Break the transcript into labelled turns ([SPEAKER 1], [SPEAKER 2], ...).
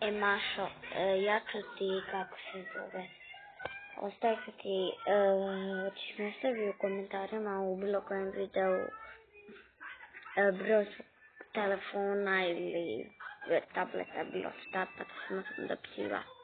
[SPEAKER 1] Mašo, ja ću ti, kako se zove, ostavit ću ti, ćeš mi ostaviti u komentarima u bilo kojem videu broj telefona ili tableta, bilo šta, pa to sam dopisila.